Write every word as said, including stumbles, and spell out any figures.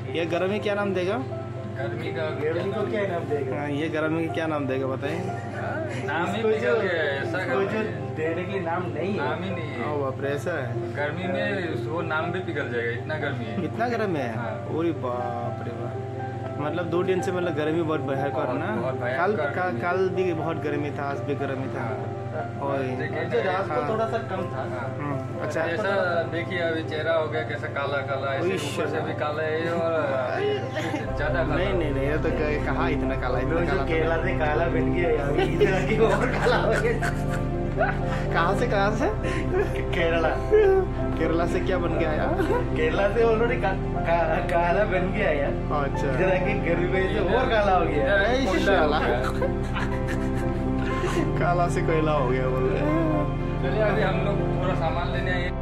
ये गर्मी क्या नाम देगा? गर्मी का गर्मी को क्या नाम देगा? हाँ, ये गर्मी का क्या नाम देगा बताइए? नाम ही पिघल गया है, ऐसा कोई जो गर्मी देने के लिए नाम नहीं है। नाम ही नहीं है। ओ बाप रे, ऐसा है? गर्मी में वो नाम भी पिघल जाएगा, इतना गर्मी है। इतना गर्म है? हाँ। ओरे बाप रे बाप, मतलब दो दिन से मतलब गर्मी बहुत भयंकर ना। बहुत कल भयंकर का, गर्मी। कल भी बहुत गर्मी था, आज भी गर्मी था। और जो रात को थोड़ा सा कम था। हम्म, अच्छा ऐसा देखिए अभी चेहरा हो गया कैसा काला काला, ऐसे ऊपर से भी काला है और ज्यादा काला। नहीं नहीं नहीं, ये तो क- कहाँ इतना काला, इतना काला तो केरला से काला बन गया यार, इधर की और काला हो गया। नहीं। कहाँ से कहाँ से? केरला केरला से क्या बन गया यार? केरला से ऑलरेडी का, का, काला बन गया यार। अच्छा इधर आके गर्मी से और काला हो गया। इधर ऐसे कोयला हो काला। गया। काला से कोयला हो गया बोल रहे हैं। चलिए अभी हम लोग थोड़ा सामान लेने आए।